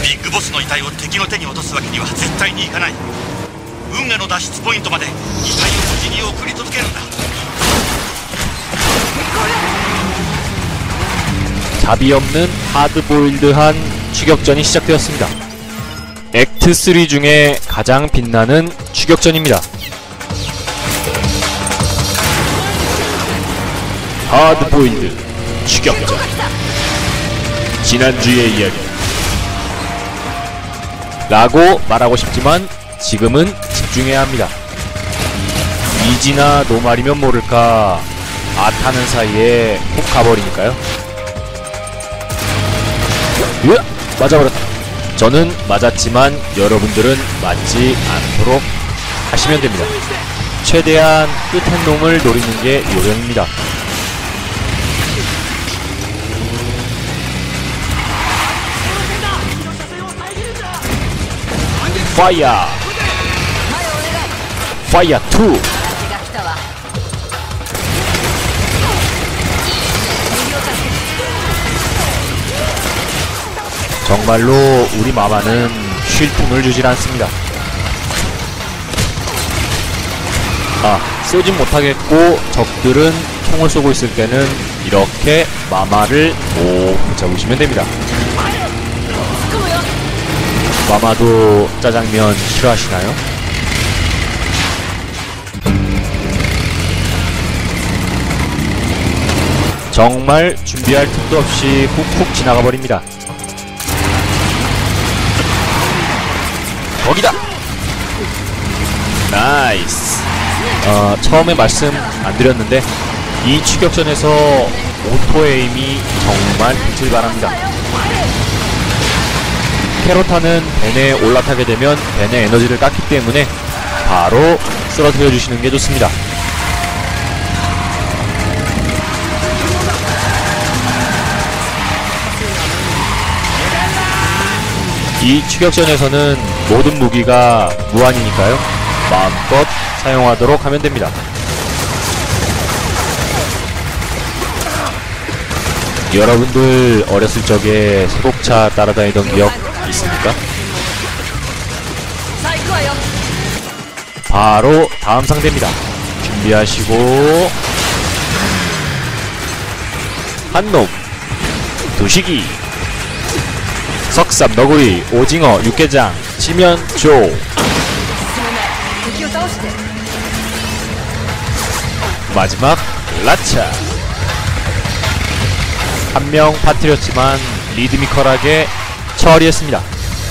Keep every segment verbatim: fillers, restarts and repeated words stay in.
ビッグボスの遺体を敵の手に落とすわけには絶対にいかない。運河の脱出ポイントまで遺体を無事に送り届けるんだ。 답이 없는 하드보일드한 추격전이 시작되었습니다. 액트 쓰리 중에 가장 빛나는 추격전입니다. 하드보일드 추격전. 지난주의 이야기 라고 말하고 싶지만 지금은 집중해야 합니다. 이지나 노말이면 모를까 아타는 사이에 훅 가버리니까요. 으악! 맞아버렸다. 저는 맞았지만 여러분들은 맞지 않도록 하시면 됩니다. 최대한 끝한 놈을 노리는 게 요령입니다. 파이어! 파이어 투! 정말로 우리 마마는 쉴 틈을 주질 않습니다. 아, 쏘진 못하겠고 적들은 총을 쏘고 있을 때는 이렇게 마마를 오 붙잡으시면 됩니다. 마마도 짜장면 싫어하시나요? 정말 준비할 틈도 없이 훅훅 지나가 버립니다. 거기다! 나이스! 어, 처음에 말씀 안 드렸는데 이 추격전에서 오토에임이 정말 빛을 발합니다. 캐로타는 벤에 올라타게 되면 벤의 에너지를 깎기 때문에 바로 쓰러뜨려 주시는 게 좋습니다. 이 추격전에서는 모든 무기가 무한이니까요. 마음껏 사용하도록 하면 됩니다. 여러분들 어렸을 적에 세복차 따라다니던 기억 있습니까? 바로 다음 상대입니다. 준비하시고 한놈 두시기 석삼, 너구리, 오징어, 육개장 치면 조. 마지막 라차. 한 명 파뜨렸지만 리드미컬하게 처리했습니다.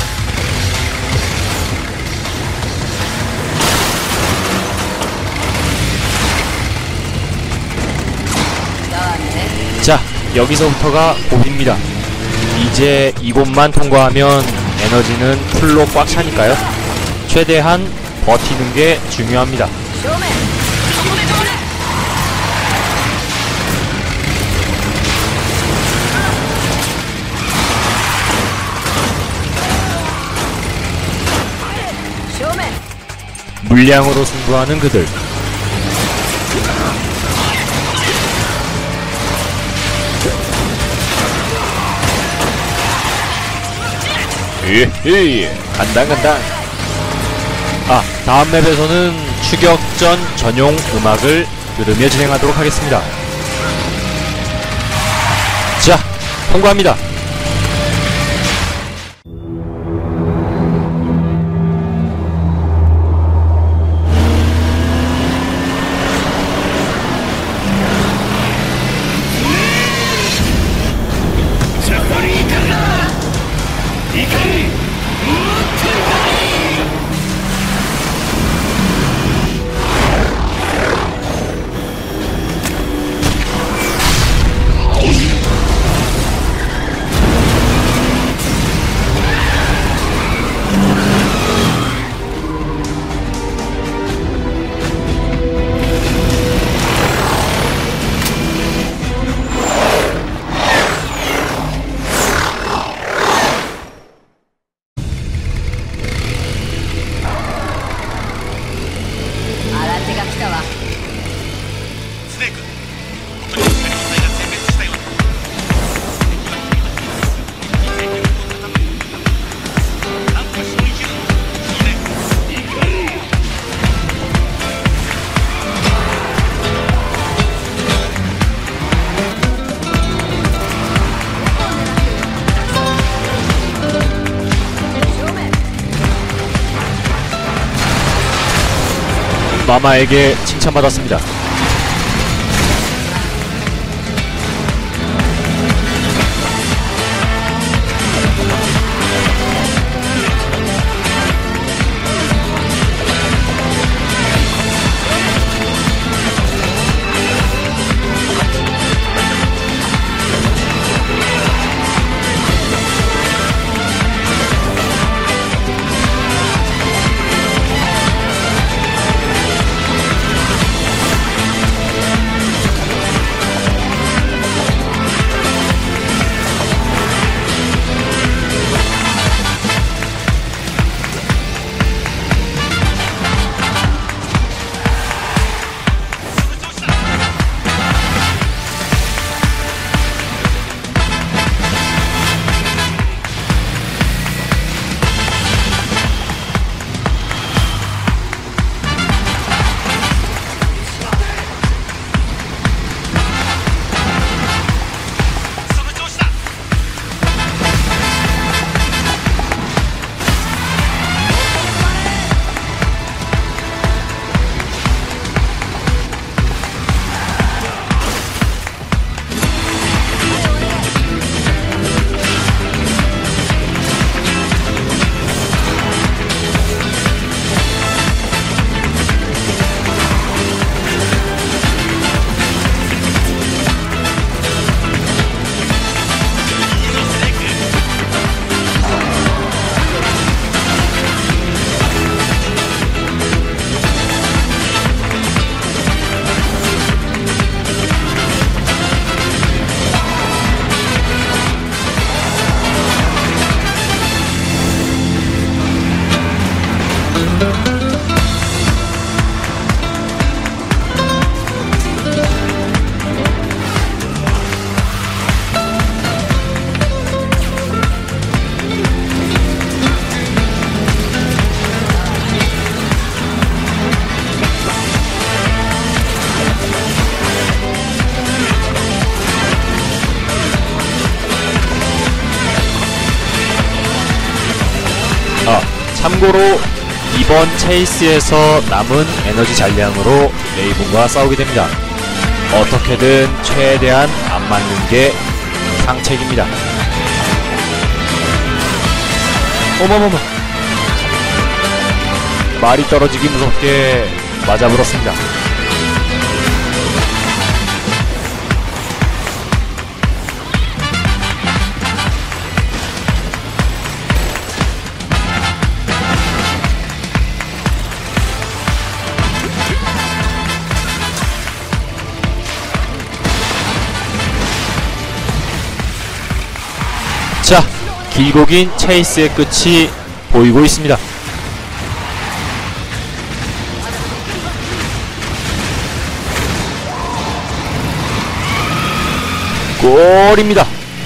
자, 여기서부터가 고비입니다. 이제 이곳만 통과하면 에너지는 풀로 꽉 차니까요. 최대한 버티는 게 중요합니다. 물량으로 승부하는 그들. 에헤이, 간당간당. 아, 다음 맵에서는 추격전 전용 음악을 들으며 진행하도록 하겠습니다. 자, 통과합니다. 마마에게 칭찬받았습니다. 참고로 이번 체이스에서 남은 에너지 잔량으로 레이븐과 싸우게 됩니다. 어떻게든 최대한 안 맞는 게 상책입니다. 어머머머, 말이 떨어지기 무섭게 맞아버렸습니다. 자, 길고 긴 체이스의 끝이 보이고 있습니다. 골입니다.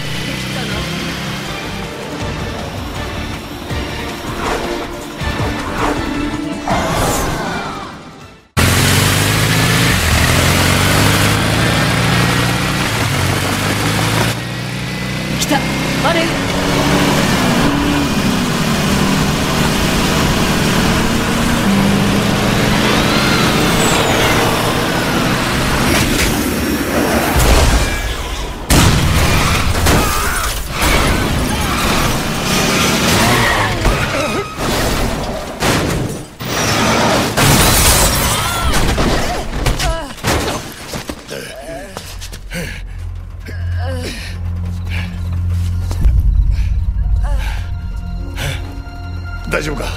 大丈夫か。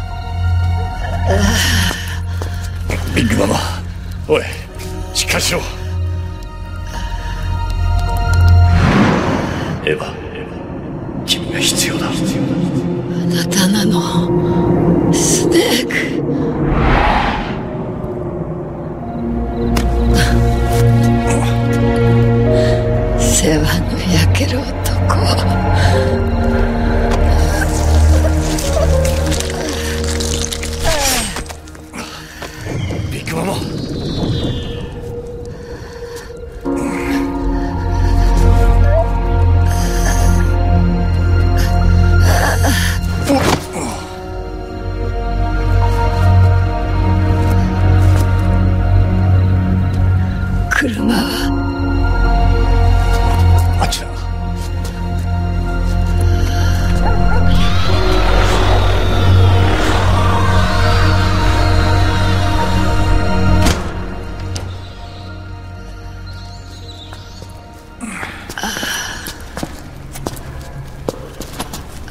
ビッグママ、おい、しっかりしろ。エヴァ、君が必要だ。 あなたなのスネーク。世話の焼ける男。 ビッグママ。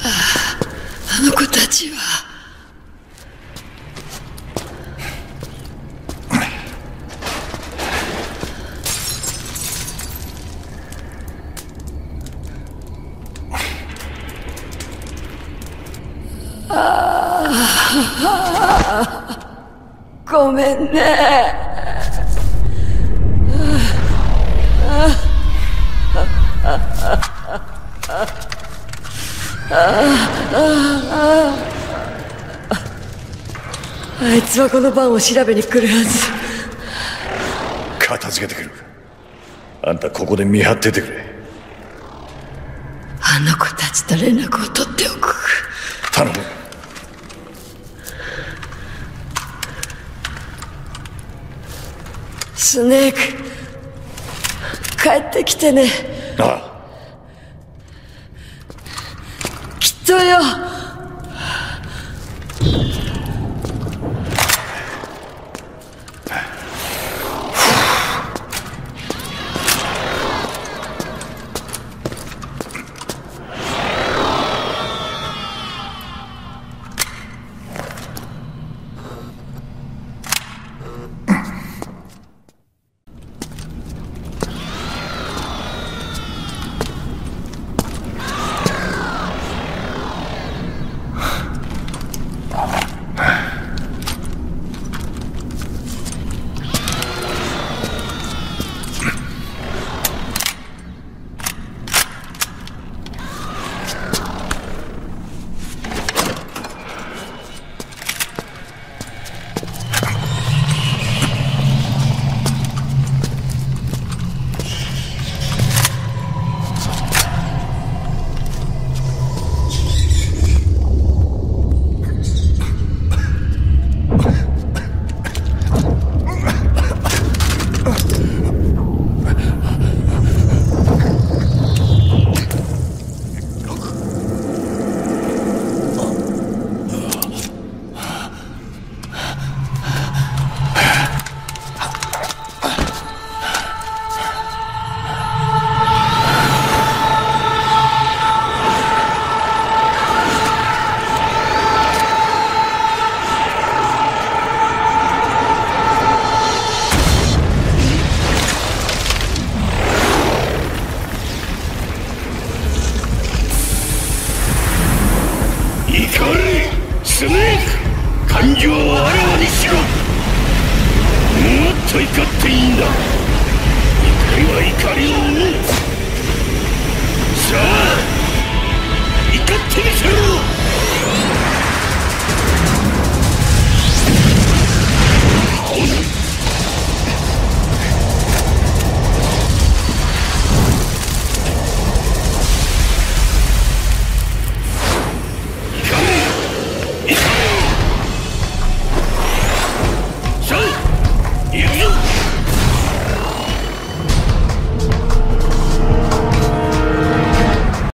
あの子たちは。ああ、ごめんね。あいつはこの晩を調べに来るはず。 片付けてくる。あんたここで見張っててくれ。 あの子たちと連絡を取っておく。 頼む。 スネーク、帰ってきてね。 ああ。 きっとよ。 スネーク、感情をあらわにしろ。もっと怒っていいんだ。怒りは怒りを生む。さあ